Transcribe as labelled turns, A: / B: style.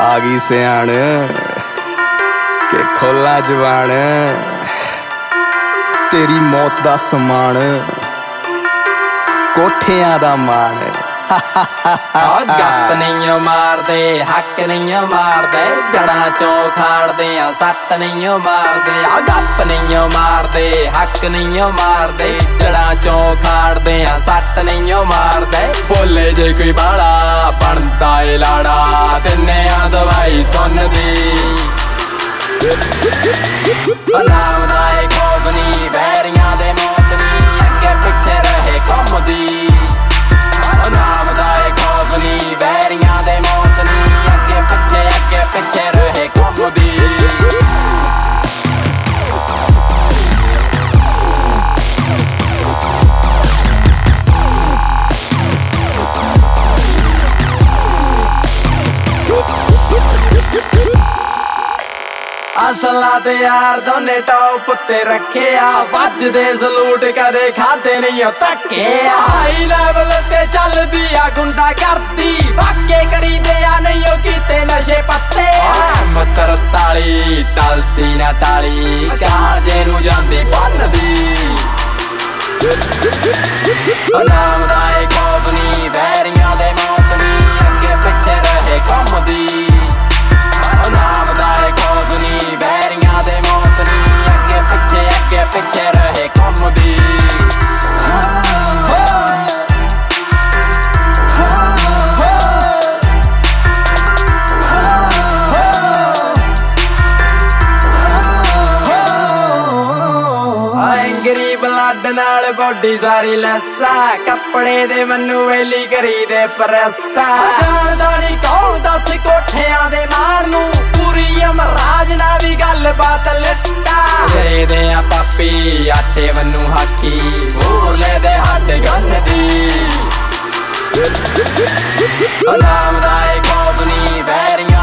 A: आ गई सियाण के खोला जवान तेरी मौत दा समान कोठियां दा मान
B: गप नहीं मारदे हक नहीं मारदे जड़ा चो खाड़दे सट नहीं मारदे गप नहीं मारदे हक नहीं मारदे जड़ा चो खाड़दे सट नहीं मारदे बोले जे कोई बाड़ा बनता है लाड़ा तिन्ने दवाई सुन दी नाम दा खौफ नी बैरियां दे मौत नी अगे पिछे रहे कम दी नाम दा खौफ नी बैरियां दे मौत नी अगे पिछे रहे कम दी असला ते यार दोने टॉप ते रखे वजदे सलूट कदे खादे नहीं धक्के हाई लेवल ते चलदी गुंडा करदी वाके करी दे नहीं कीते नशे पत्ते मतर ताली टलदी ना ताली कालजे नू जांदी बनदी नाम दा खौफ नी बैरियां दे मौत नी अगे पिछे रहे कम दी नाम दा खौफ नी बैरियां दे मौत नी अगे पिछे रहे कम दी गरीब लड नाल बॉडी सारी लस्सा कपड़े दे मनु वेली करी दे प्रैसा जानदा नहीं कौन दस कोठियां दे मार नू पूरी यमराज ना भी गल बात लट्टा तेरे दे पापी आटे मनु हाकी बोले दे हड गन दी नाम दा खौफ नी बैरियां